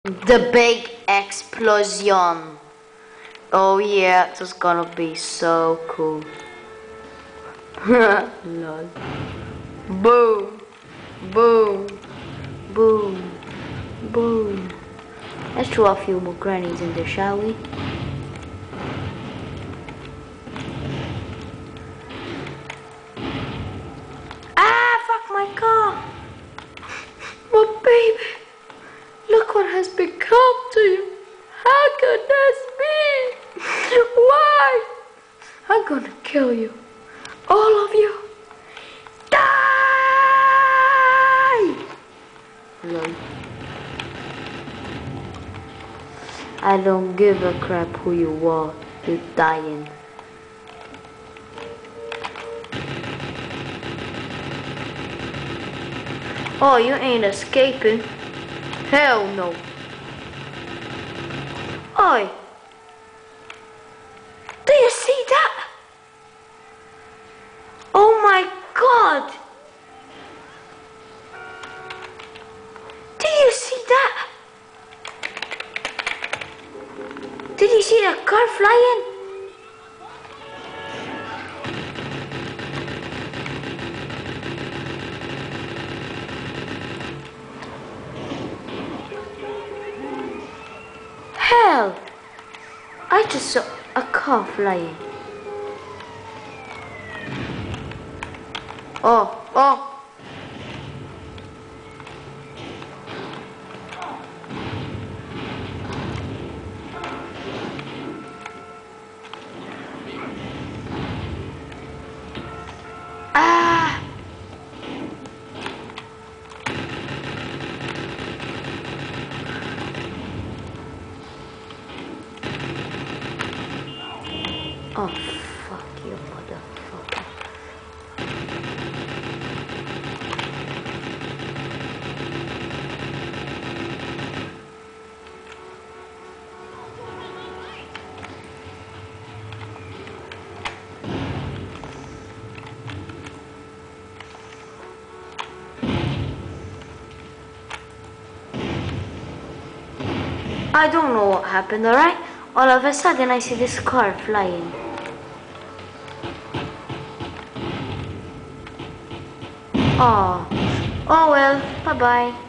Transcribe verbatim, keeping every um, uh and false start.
The big explosion. Oh yeah, this is gonna be so cool. Lol. Boom. Boom. Boom. Boom. Let's throw a few more grenades in there, shall we? Ah, fuck my car. My baby. Look what has become to you. How could this be? Why? I'm gonna kill you. All of you. Die! Lol. I don't give a crap who you are. You're dying. Oh, you ain't escaping. Hell no. Oi. Do you see that? Oh my God. Do you see that? Did you see that car flying? Hell! I just saw a car flying. Oh, oh! Ah! Oh, fuck you, motherfucker. I don't know what happened, alright? All of a sudden I see this car flying. Oh, oh well, bye bye.